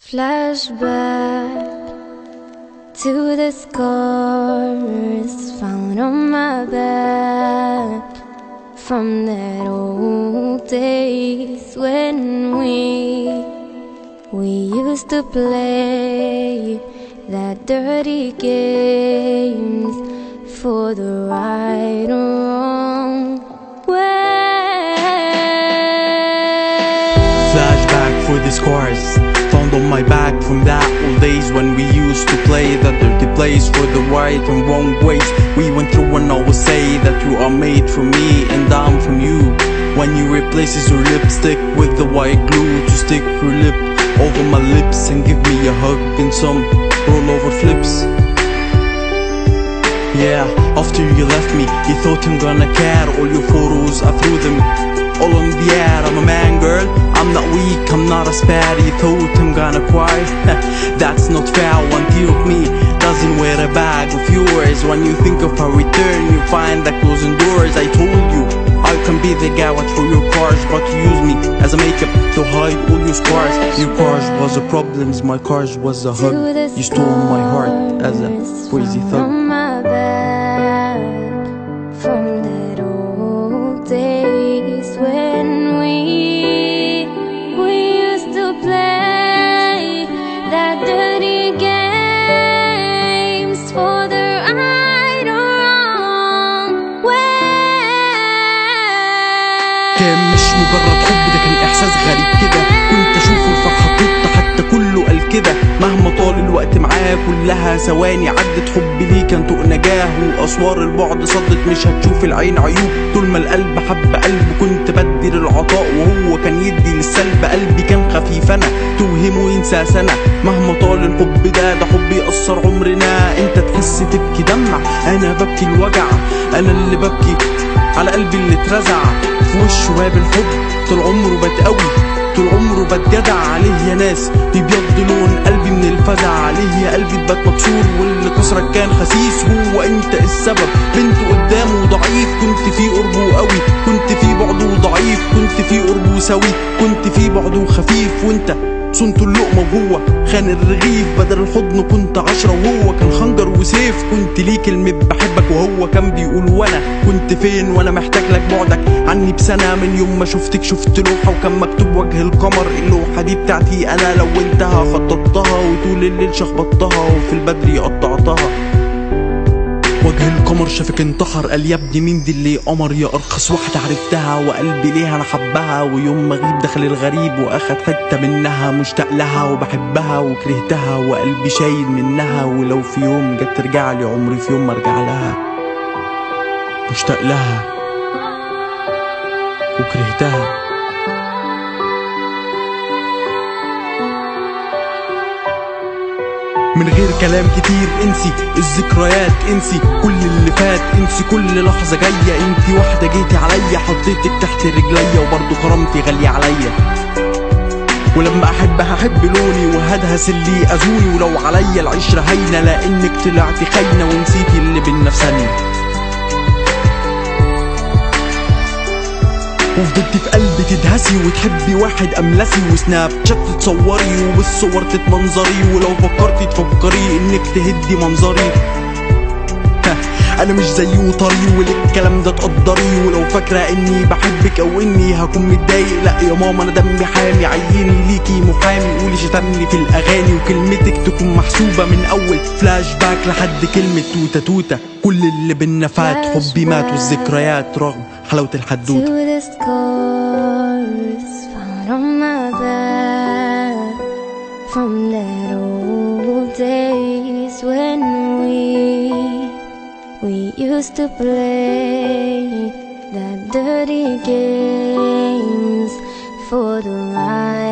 Flashback to the scars found on my back from that old days when we used to play that dirty games for the right or wrong way. Flashback for the scars found on my back from that old days when we used to play that dirty place for the right and wrong ways we went through. And I will say that you are made from me and I'm from you. When you replaces your lipstick with the white glue to stick your lip over my lips and give me a hug and some roll over flips. Yeah, after you left me, you thought I'm gonna care. All your photos, I threw them all on the air. I'm a man, girl, I'm not weak, I'm not a spare. You thought I'm gonna cry, that's not fair. One tear of me doesn't wear a bag of yours. When you think of a return, you find that closing doors. I told you I can be the guy watch for your cars, but you use me as a makeup to hide all your scars. Your cars was a problems, my cars was a hug. You stole my heart as a crazy thug. From that old days when we used to play that dirty games for the right or wrong way. كان مش مجرد حب، ده كان احساس غريب كده. كنت اشوفه الفرحة تنط حتى كله قال كده. مهما طال الوقت معاه كلها ثواني عدت. حبي ليه كان طوق نجاه واسوار البعد صدت. مش هتشوف العين عيوب طول ما القلب حب قلب. كنت بدي للعطاء وهو كان يدي للسلب. قلبي كان خفيف انا توهمه ينسى سنة. مهما طال الحب ده حب يأثر عمرنا. انت تحس تبكي دمع، انا ببكي الوجع. انا اللي ببكي على قلبي اللي اترزع في وش باب الحب. طول عمره بتقوي، طول عمره بتجدع. عليه يا ناس بيبيض لون قلبي من الفزع. عليه يا قلبي تبات مكسور واللي كسرك كان خسيس. هو انت السبب، بنت قدامه ضعيف. كنت في قربه قوي، كنت في بعده ضعيف. كنت في قربه سوي، كنت في بعده خفيف. وانت صنت اللقمة وهو خان الرغيف. بدل الحضن كنت 10 وهو كان خنجر وسيف. كنت ليه كلمة بحبك وهو كان بيقول وانا كنت فين وانا محتاج لك. بعدك عني بسنة من يوم ما شفتك. شفت لوحة وكان مكتوب وجه القمر. اللوحة دي بتاعتي انا لونتها خططتها وطول الليل شخبطتها وفي البدري قطعتها. وجه القمر شافك انتحر قال يا ابني مين دي اللي قمر. يا ارخص واحدة عرفتها وقلبي ليها انا حبها. ويوم ما غيب دخل الغريب واخد حتة منها. مشتاق لها وبحبها وكرهتها وقلبي شايل منها. ولو في يوم جت ترجع لي عمري في يوم ما ارجع لها. مشتاق لها وكرهتها. من غير كلام كتير انسي الذكريات، انسي كل اللي فات، انسي كل لحظة جاية. انتي واحدة جيتي عليا حطيتك تحت رجليا وبرضه كرامتي غالية عليا. ولما احبها احب لوني وهدهس اللي اذوني. ولو عليا العشرة هاينة لانك طلعتي خاينة ونسيتي اللي بينا في ثانية. وفضلتي في قلبي تدهسي وتحبي واحد املسي. وسناب شات تتصوري وبالصور تتمنظري. ولو فكرتي تفكري انك تهدي منظري. انا مش زيه وطري وللكلام ده تقدري. ولو فاكره اني بحبك او اني هكون متضايق، لا يا ماما انا دمي حامي. عيني ليكي محامي، قولي شتمني في الاغاني وكلمتك تكون محسوبه من اول فلاش باك لحد كلمه توته توته. كل اللي بينا فات، حبي مات والذكريات رغم حلاوه الحدوته. From that old days when we used to play that dirty games for the right